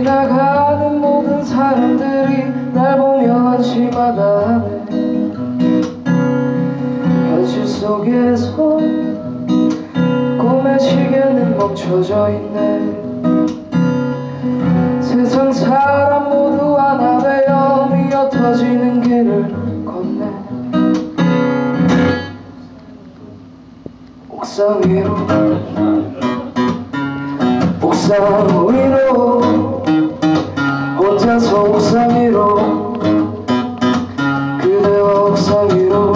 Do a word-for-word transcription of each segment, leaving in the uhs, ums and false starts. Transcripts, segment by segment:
지나가는 모든 사람들이 날 보며 한심하다네. 현실 속에서 꿈의 시계는 멈춰져 있네. 세상 사람 모두 하나 되어 미어 터지는 길을 걷네. 옥상 위로 옥상 위로 혼자서 옥상 위로 그대와 옥상 위로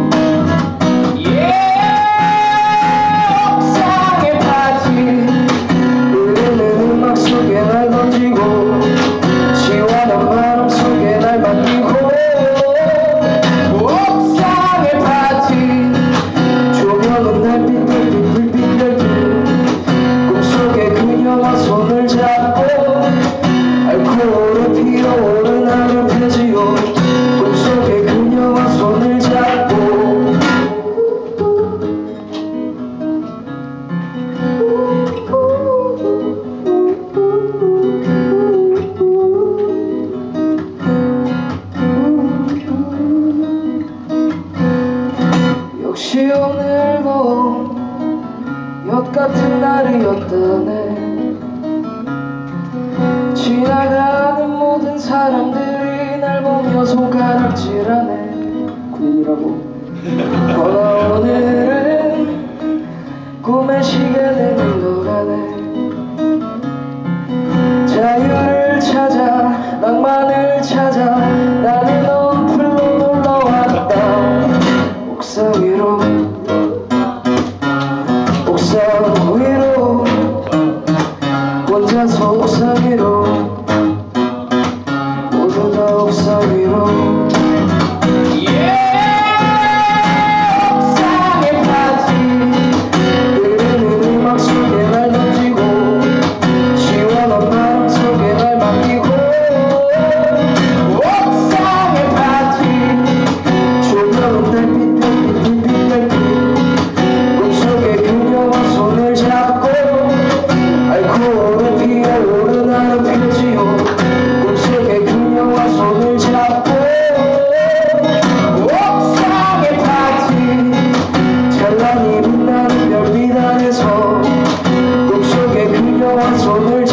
옥상의 파티 흐르는 음악 속에 날 던지고 시원한 바람 속에 날 맡기고 옥상의 파티 조명은 달빛 달빛 불빛 달빛 꿈속에 그녀와 손을 잡고 알코올에 피어오른 하늘 펴지요. 꿈속에 그녀와 손을 잡고 역시 오늘도 엿같은 날이었다네. 지나가는 모든 사람들이 날 보며 손가락질하네. 군인이라고. 그러나 오늘은 꿈의 시계는 흘러가네. 자유를 찾아 낭만을 찾아 나는 어플로 놀러왔다. 옥상 위로 옥상 위로 혼자서 옥상 위로 모두 다 옥상 위로 옥상의 파티 흐르는 음악 속에 날 던지고 시원한 바람 속에 날 맡기고 옥상의 파티 조명은 달빛 달빛 불빛 달빛 꿈속에 그녀와 손을 잡고 알코올에 피어오른 하늘 펴지요. 꿈속에 그녀와 손을 잡고 옥상의 파티 찬란히 빛나는 별빛 아래서 꿈속에 그녀와 손을